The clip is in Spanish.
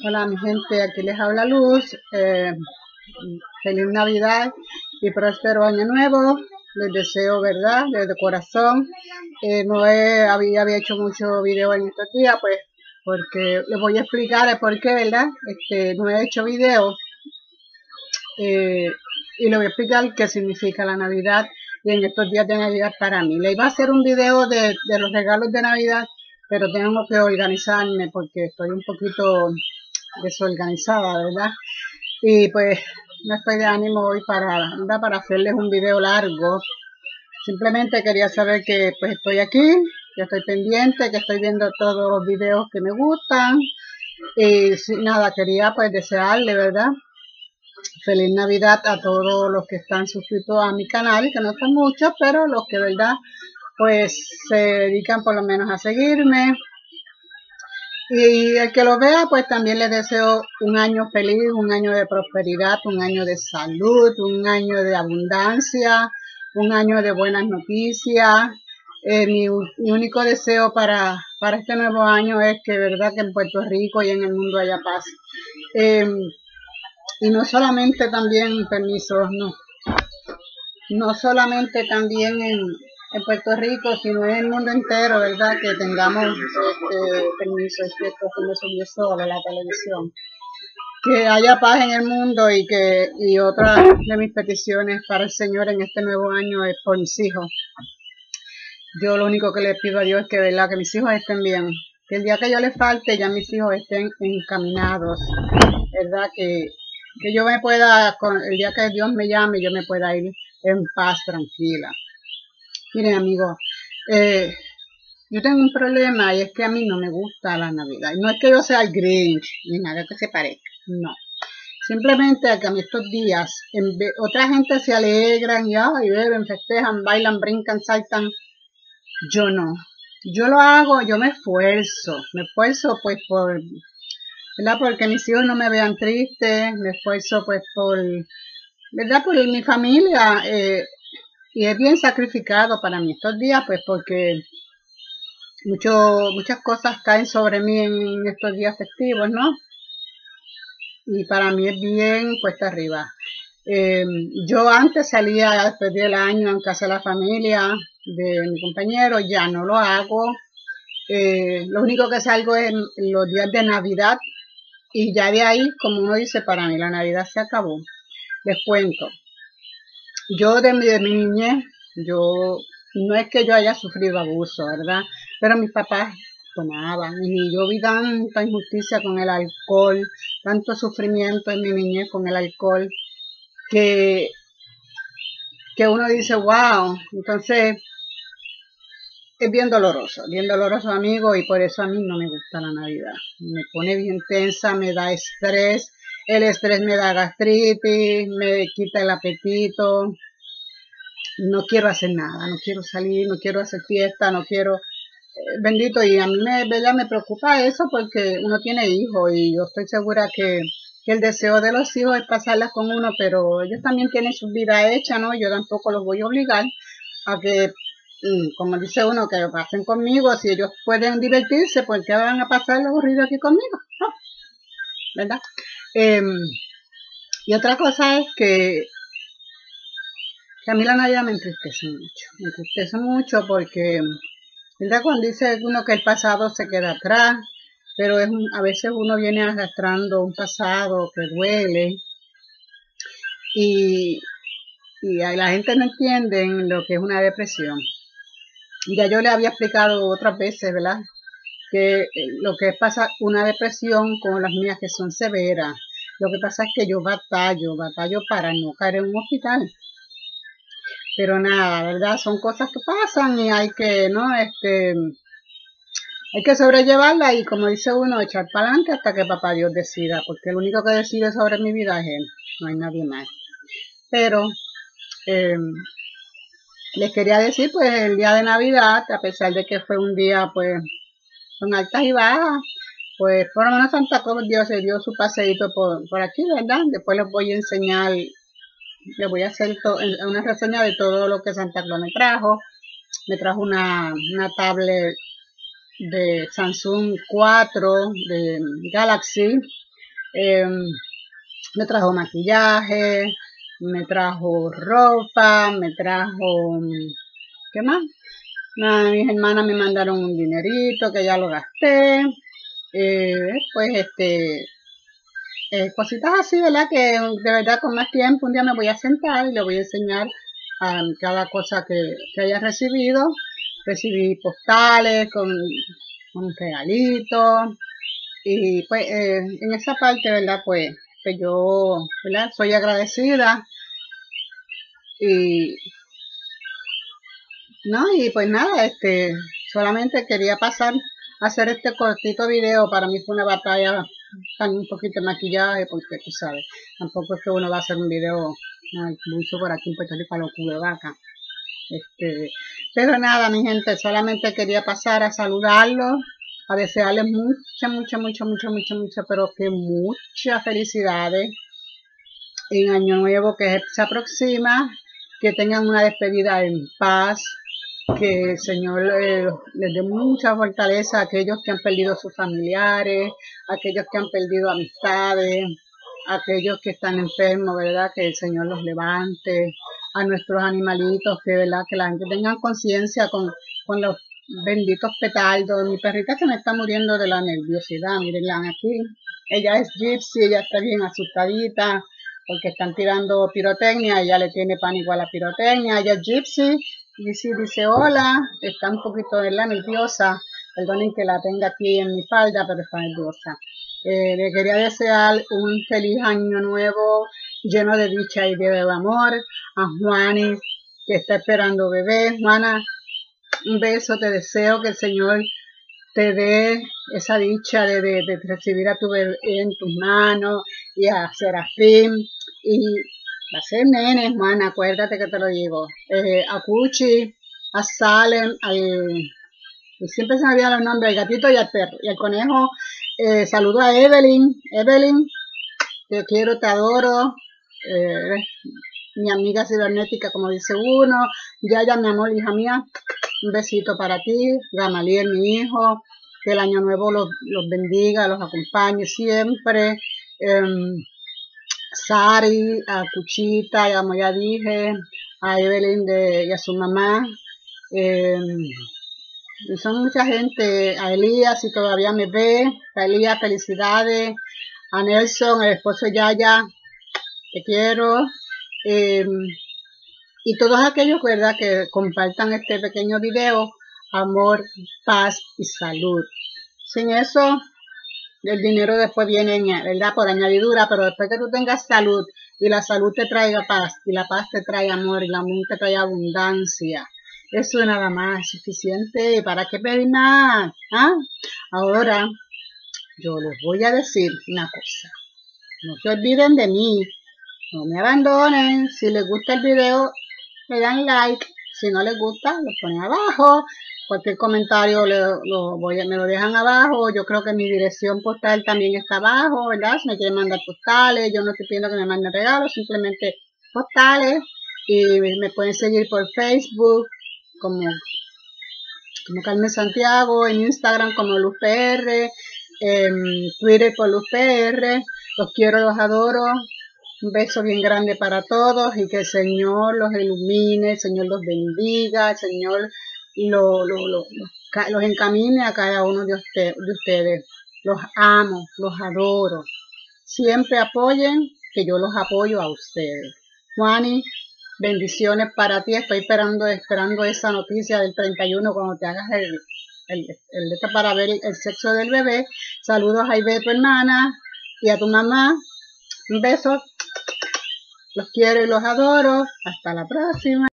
Hola mi gente, aquí les habla Luz. Feliz Navidad y próspero año nuevo. Les deseo, ¿verdad? Desde corazón. No había hecho mucho video en estos días, pues, porque les voy a explicar el por qué, ¿verdad? No he hecho video y les voy a explicar qué significa la Navidad y en estos días de Navidad para mí. Le iba a hacer un video de los regalos de Navidad, pero tengo que organizarme porque estoy un poquito desorganizada, ¿verdad? Y pues no estoy de ánimo hoy para hacerles un video largo. Simplemente quería saber que pues estoy aquí, que estoy pendiente, que estoy viendo todos los videos que me gustan. Y nada, quería pues desearle, ¿verdad? Feliz Navidad a todos los que están suscritos a mi canal, que no son muchos, pero los que, ¿verdad? Pues se dedican por lo menos a seguirme. Y el que lo vea, pues también les deseo un año feliz, un año de prosperidad, un año de salud, un año de abundancia, un año de buenas noticias. Mi único deseo para este nuevo año es que, verdad, que en Puerto Rico y en el mundo haya paz. Y no solamente también, permisos, no solamente también en Puerto Rico, sino en el mundo entero, ¿verdad? Que tengamos permiso, es que esto se me subió solo la televisión. Que haya paz en el mundo y otra de mis peticiones para el Señor en este nuevo año es por mis hijos. Yo lo único que le pido a Dios es que, ¿verdad? Que mis hijos estén bien. Que el día que yo les falte, ya mis hijos estén encaminados, ¿verdad? Que yo me pueda, el día que Dios me llame, yo me pueda ir en paz, tranquila. Miren, amigos, yo tengo un problema y es que a mí no me gusta la Navidad. No es que yo sea el Grinch, ni nada que se parezca, no. Simplemente que a mí estos días, otra gente se alegran y beben, festejan, bailan, brincan, saltan. Yo no. Yo lo hago, yo me esfuerzo pues ¿verdad? Porque mis hijos no me vean triste, me esfuerzo pues ¿verdad? Por mi familia, y es bien sacrificado para mí estos días, pues porque muchas cosas caen sobre mí en estos días festivos, ¿no? Y para mí es bien cuesta arriba. Yo antes salía a despedir el año en casa de la familia de mi compañero, ya no lo hago. Lo único que salgo es en los días de Navidad y ya de ahí, como uno dice, para mí la Navidad se acabó. Les cuento. Yo de mi niñez, no es que yo haya sufrido abuso, ¿verdad? Pero mis papás tomaban y yo vi tanta injusticia con el alcohol, tanto sufrimiento en mi niñez con el alcohol, que uno dice, wow, entonces es bien doloroso, amigo, y por eso a mí no me gusta la Navidad. Me pone bien tensa, me da estrés, el estrés me da gastritis, me quita el apetito. No quiero hacer nada, no quiero salir, no quiero hacer fiesta, no quiero, bendito, y a mí ¿verdad? Me preocupa eso porque uno tiene hijos y yo estoy segura que el deseo de los hijos es pasarlas con uno, pero ellos también tienen su vida hecha, ¿no? Yo tampoco los voy a obligar a que, como dice uno, que pasen conmigo, si ellos pueden divertirse, ¿por qué van a pasar lo aburrido aquí conmigo? ¿No? ¿Verdad? Y otra cosa es que a mí la Navidad me entristece mucho porque, ¿verdad? Cuando dice uno que el pasado se queda atrás, pero a veces uno viene arrastrando un pasado que duele y la gente no entiende lo que es una depresión. Ya yo le había explicado otras veces, ¿verdad? Que lo que es pasar una depresión con las mías que son severas. Lo que pasa es que yo batallo para no caer en un hospital. Pero nada, ¿verdad? Son cosas que pasan y hay que, ¿no? Hay que sobrellevarla y como dice uno, echar para adelante hasta que papá Dios decida, porque el único que decide sobre mi vida es él, no hay nadie más. Pero les quería decir, pues el día de Navidad, a pesar de que fue un día, pues, con altas y bajas, pues por lo menos Santa Cruz Dios se dio su paseíto por aquí, ¿verdad? Después les voy a enseñar, les voy a hacer una reseña de todo lo que Santa Claus me trajo. Me trajo una tablet de Samsung 4 de Galaxy, Me trajo maquillaje, me trajo ropa, me trajo, ¿qué más? Mis hermanas me mandaron un dinerito que ya lo gasté. Pues cositas así, ¿verdad? Que de verdad con más tiempo un día me voy a sentar y le voy a enseñar cada cosa que haya recibido. Recibí postales con regalitos y pues en esa parte, ¿verdad? Pues yo, ¿verdad? Soy agradecida y no, y pues nada, solamente quería pasar a hacer este cortito video. Para mí fue una batalla, un poquito de maquillaje, porque tú sabes, tampoco es que uno va a hacer un video mucho por aquí en Puerto Rico a lo cubevaca. Pero nada, mi gente, solamente quería pasar a saludarlos, a desearles mucha, pero que muchas felicidades en Año Nuevo que se aproxima, que tengan una despedida en paz, que el Señor les dé mucha fortaleza a aquellos que han perdido sus familiares, a aquellos que han perdido amistades, a aquellos que están enfermos, ¿verdad? Que el Señor los levante, a nuestros animalitos, que verdad que la gente tenga conciencia con los benditos petardos. Mi perrita se me está muriendo de la nerviosidad, mírenla aquí. Ella es Gypsy, ella está bien asustadita porque están tirando pirotecnia, ella le tiene pánico a la pirotecnia. Ella es Gypsy, dice hola, está un poquito de la nerviosa, perdonen que la tenga aquí en mi falda, pero está nerviosa. Le quería desear un feliz año nuevo, lleno de dicha y de amor. A Juani, que está esperando bebé. Juana, un beso, te deseo que el Señor te dé esa dicha de recibir a tu bebé en tus manos, y a Serafín, y va a ser nene, Juana, acuérdate que te lo digo. A Cuchi, a Salem, siempre se me olvidan los nombres, al gatito y al perro, y al conejo. Saludo a Evelyn, te quiero, te adoro, mi amiga cibernética, como dice uno. Yaya, mi amor, hija mía, un besito para ti. Gamaliel, mi hijo, que el año nuevo los bendiga, los acompañe siempre. Sari, a Cuchita, como ya dije, a Evelyn y a su mamá. Y son mucha gente. A Elías, si todavía me ve, a Elías, felicidades. A Nelson, el esposo de Yaya, te quiero. Y todos aquellos, ¿verdad?, que compartan este pequeño video, amor, paz y salud. Sin eso, el dinero después viene, ¿verdad?, por añadidura, pero después que tú tengas salud y la salud te traiga paz y la paz te trae amor y el amor te trae abundancia, eso nada más es suficiente. ¿Para qué pedir más? ¿Ah? Ahora, yo les voy a decir una cosa. No se olviden de mí. No me abandonen. Si les gusta el video, le dan like. Si no les gusta, lo ponen abajo. Cualquier comentario me lo dejan abajo. Yo creo que mi dirección postal también está abajo, ¿verdad? Si me quieren mandar postales, yo no estoy pidiendo que me manden regalos, simplemente postales. Y me pueden seguir por Facebook como Carmen Santiago, en Instagram como LuzPR, en Twitter por LuzPR. Los quiero, los adoro. Un beso bien grande para todos y que el Señor los ilumine, el Señor los bendiga, el Señor los encamine a cada uno de ustedes. Los amo, los adoro. Siempre apoyen, que yo los apoyo a ustedes. Juani, bendiciones para ti. Estoy esperando esa noticia del 31 cuando te hagas el para ver el sexo del bebé. Saludos a Ibe, tu hermana, y a tu mamá. Un beso. Los quiero y los adoro. Hasta la próxima.